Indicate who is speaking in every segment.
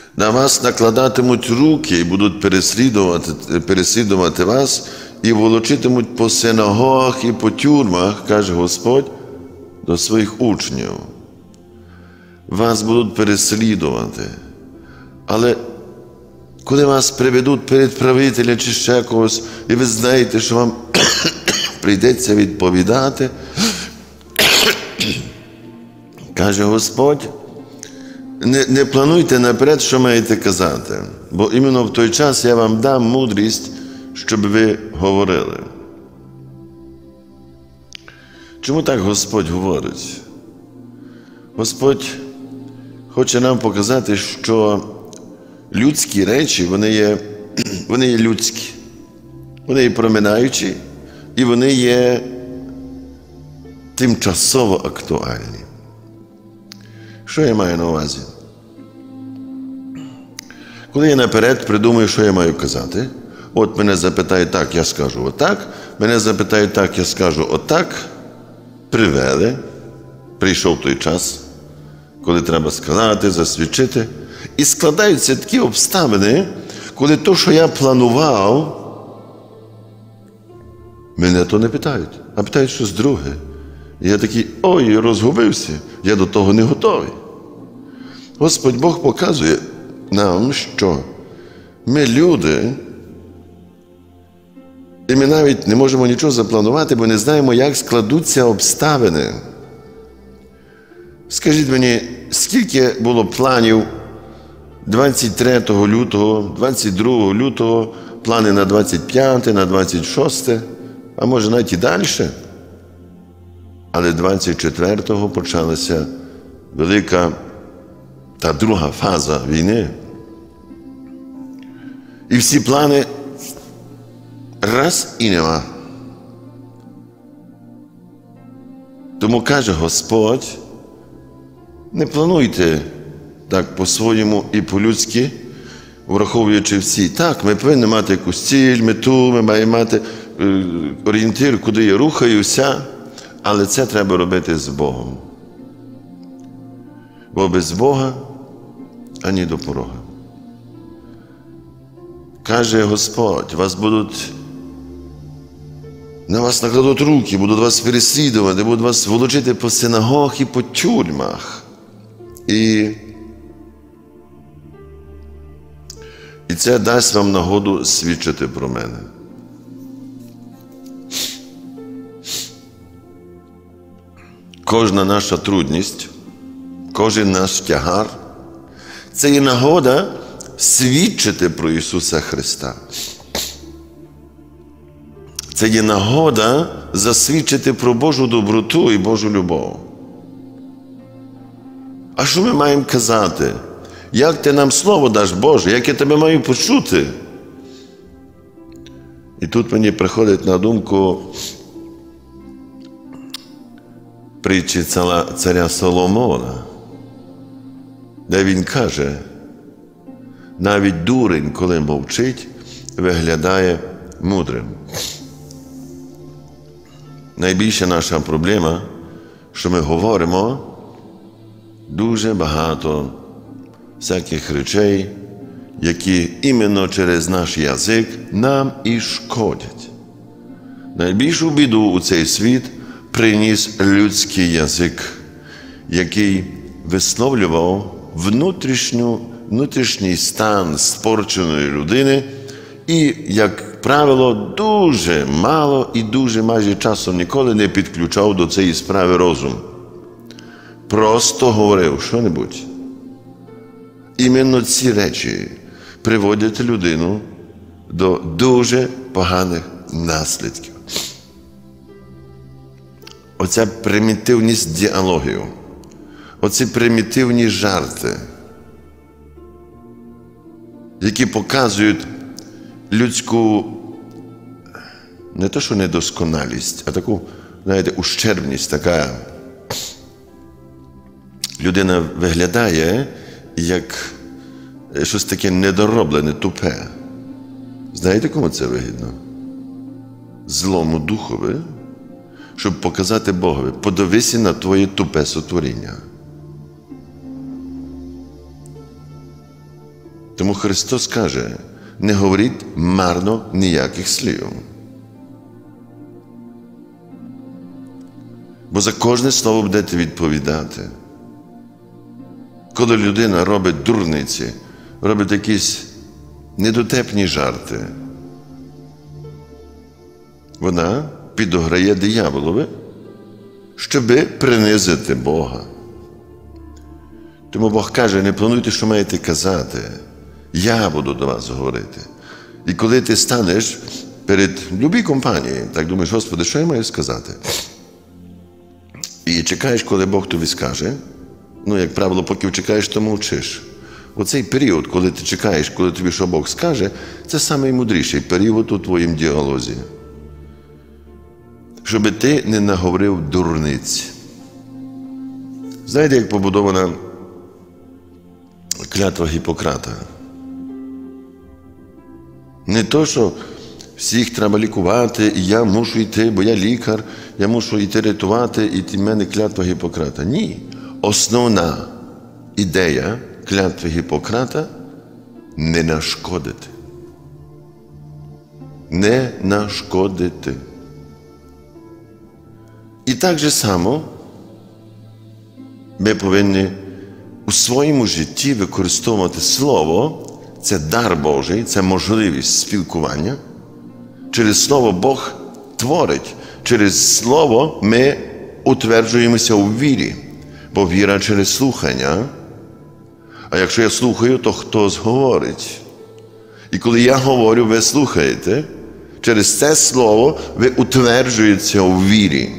Speaker 1: На вас накладатимуть руки і будуть переслідувати вас і волочитимуть по синагогах і по тюрмах, каже Господь до своїх учнів. Вас будуть переслідувати. Але коли вас приведуть перед правителя чи ще когось, і ви знаєте, що вам прийдеться відповідати, каже Господь, не плануйте наперед, що маєте казати, бо іменно в той час я вам дам мудрість, щоб ви говорили. Чому так Господь говорить? Господь хоче нам показати, що людські речі, вони є людські, вони є проминаючі, і вони є тимчасово актуальні. Що я маю на увазі? Коли я наперед придумаю, що я маю казати, от мене запитають так, я скажу отак, мене запитають так, я скажу отак, привели, прийшов той час, коли треба сказати, засвідчити, і складаються такі обставини, коли то, що я планував, мене то не питають, а питають щось друге. І я такий, ой, розгубився, я до того не готовий. Господь Бог показує нам, що ми люди, і ми навіть не можемо нічого запланувати, бо не знаємо, як складуться обставини. Скажіть мені, скільки було планів 23 лютого, 22 лютого, плани на 25, на 26, а може навіть і далі? Але 24-го почалася велика та друга фаза війни. І всі плани раз і нема. Тому каже Господь, не плануйте так по-своєму і по-людськи, враховуючи всі. Так, ми повинні мати якусь ціль, мету, ми маємо мати орієнтир, куди я рухаюся, але це треба робити з Богом. Бо без Бога ані до порога. Каже Господь, на вас накладуть руки, будуть вас переслідувати, будуть вас волочити по синагогах і по тюрмах. І це дасть вам нагоду свідчити про мене. Кожна наша трудність, кожен наш тягар – це є нагода свідчити про Ісуса Христа. Це є нагода засвідчити про Божу доброту і Божу любов. А що ми маємо казати? Як ти нам слово даш, Боже? Як я тебе маю почути? І тут мені приходить на думку притчі царя Соломона, де він каже, навіть дурень, коли мовчить, виглядає мудрим. Найбільша наша проблема, що ми говоримо дуже багато всяких речей, які іменно через наш язик нам і шкодять. Найбільшу біду у цей світ приніс людський язик, який висловлював внутрішній стан спорченої людини і, як правило, дуже мало і дуже майже часом ніколи не підключав до цієї справи розум. Просто говорив що-небудь. Іменно ці речі приводять людину до дуже поганих наслідків. Оця примітивність діалогів, оці примітивні жарти, які показують людську не то що недосконалість, а таку, знаєте, ущербність, така. Людина виглядає як щось таке недороблене, тупе. Знаєте, кому це вигідно? Злому духові, щоб показати Богові, подивися на твоє тупе сотворіння. Тому Христос каже, не говоріть марно ніяких слів. Бо за кожне слово будете відповідати. Коли людина робить дурниці, робить якісь недотепні жарти, вона підограє дияволові, щоби принизити Бога. Тому Бог каже, не плануйте, що маєте казати. Я буду до вас говорити. І коли ти станеш перед любій компанії, так думаєш, Господи, що я маю сказати? І чекаєш, коли Бог тобі скаже. Як правило, поки чекаєш, то мовчиш. Оцей період, коли ти чекаєш, коли тобі що Бог скаже, це наймудріший період у твоїм діалозі. Щоб ти не наговорив дурниць. Знаєте, як побудована клятва Гіппократа? Не то, що всіх треба лікувати, і я мушу йти, бо я лікар, я мушу йти рятувати, і в мене клятва Гіппократа. Ні. Основна ідея клятви Гіппократа – не нашкодити. Не нашкодити. І так же само ми повинні у своєму житті використовувати Слово, це дар Божий, це можливість спілкування. Через Слово Бог творить. Через Слово ми утверджуємося у вірі. Бо віра через слухання. А якщо я слухаю, то хтось говорить. І коли я говорю, ви слухаєте, через це слово ви утверджуєтеся у вірі.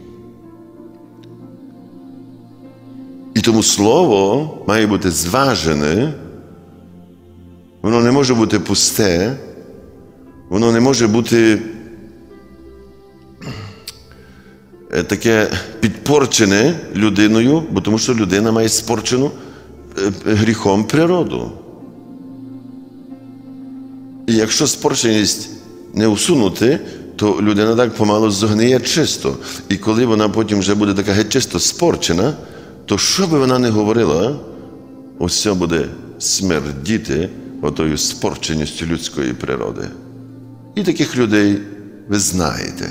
Speaker 1: І тому слово має бути зважене, воно не може бути пусте, воно не може бути таке підпорчене людиною, бо тому що людина має спорчену гріхом природу. І якщо спорченість не усунути, то людина так помалу згниє чисто. І коли вона потім вже буде така геть чисто спорчена, то що би вона не говорила, ось це буде смердіти отою спорченістю людської природи. І таких людей ви знаєте.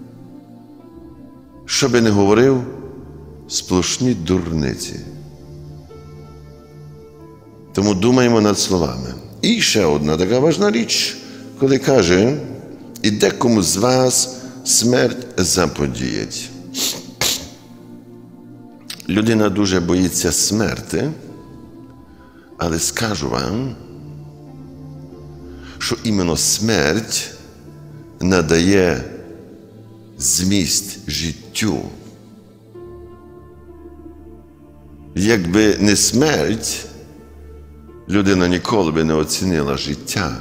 Speaker 1: Що би не говорив, сплошні дурниці. Тому думаємо над словами. І ще одна така важна річ, коли каже, і декому з вас смерть заподіять. Людина дуже боїться смерти, але скажу вам, що іменно смерть надає зміст життю. Якби не смерть, людина ніколи би не оцінила життя.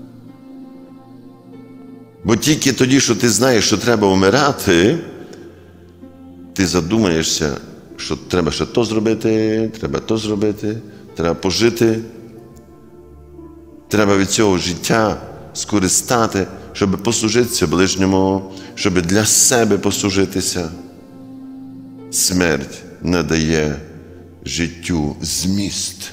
Speaker 1: Бо тільки тоді, що ти знаєш, що треба вмирати, ти задумаєшся, що треба ще то зробити, треба то зробити, треба пожити, треба від цього життя скористати, щоб послужитися ближньому, щоб для себе послужитися. Смерть надає життю зміст.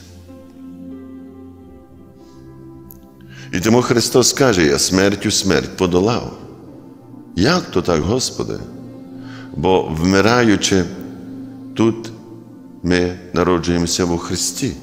Speaker 1: І тому Христос каже, я смертю смерть подолав. Як то так, Господи? Бо вмираючи, тут ми народжуємося у Христі.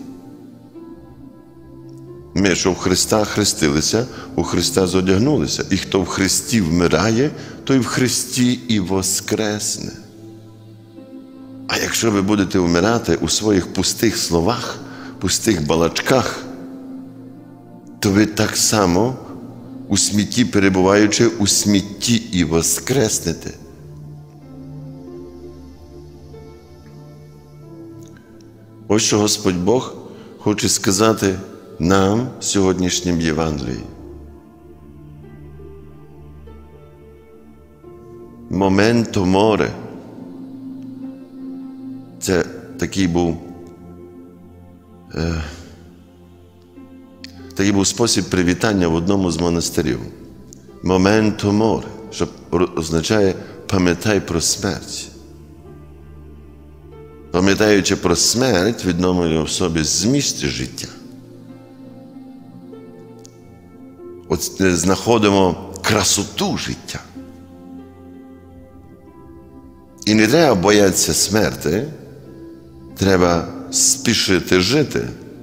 Speaker 1: Ми, що в Христа хрестилися, у Христа зодягнулися. І хто в Христі вмирає, той в Христі і воскресне. А якщо ви будете вмирати у своїх пустих словах, пустих балачках, то ви так само у смітті, перебуваючи у смітті, і воскреснете. Ось що Господь Бог хоче сказати нам в сьогоднішнім Євангелії. Моменто море. Це такий був спосіб привітання в одному з монастирів. Моменто море, що означає пам'ятай про смерть. Пам'ятаючи про смерть, відновлює в собі зміст життя. знаходимо красоту життя. І не треба боятися смерти, треба спішити жити.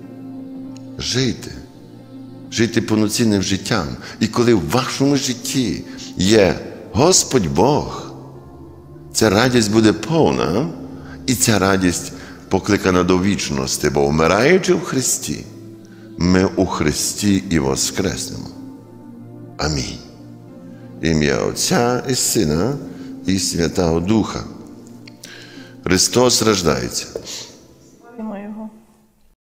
Speaker 1: Жити повноцінним життям. І коли в вашому житті є Господь Бог, ця радість буде повна, і ця радість покликана до вічності, бо вмираючи в Христі, ми у Христі і воскреснемо. Амінь. Ім'я Отця і Сина і Святого Духа. Христос рождається.